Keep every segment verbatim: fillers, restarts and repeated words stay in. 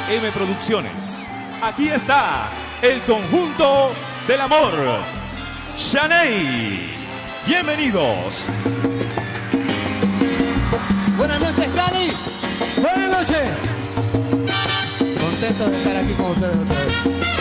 M Producciones. Aquí está el conjunto del amor, Shaney. Bienvenidos. Buenas noches, Cali. Buenas noches. Contento de estar aquí con ustedes otra vez.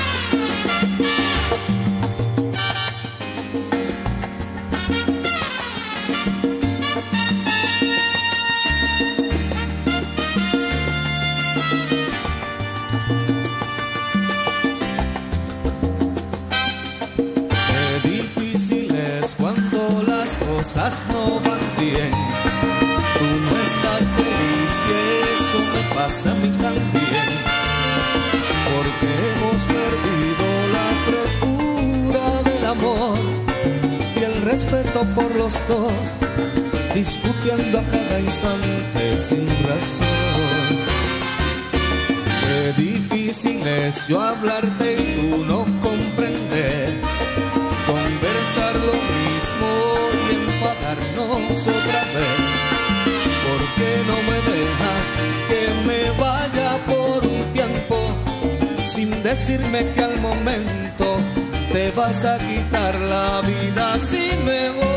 Qué difícil es cuando las cosas no van bien. Tú no estás feliz y eso me pasa a mí también, porque hemos perdido la frescura del amor y el respeto por los dos, discutiendo a cada instante sin razón. Qué difícil es yo hablarte y tú no comprender, conversar lo mismo y enfadarnos otra vez. ¿Por qué no me dejas que me vaya por un tiempo sin decirme que al momento te vas a quitar la vida si me voy?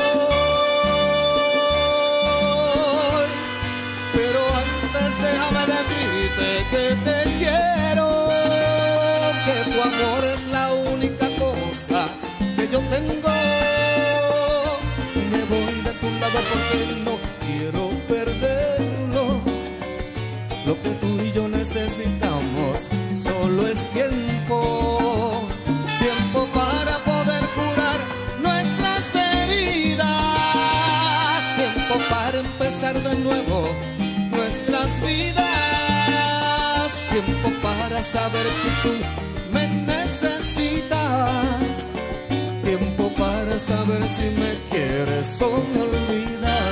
Pero antes déjame decirte que te quiero, que tu amor es la única cosa que yo tengo. Y me voy de tu lado porque no quiero perderlo. Lo que tú y yo necesitamos solo es tiempo, tiempo para poder curar nuestras heridas, tiempo para empezar de nuevo nuestras vidas, tiempo para saber si tú me necesitas, tiempo para saber si me quieres o me olvidas.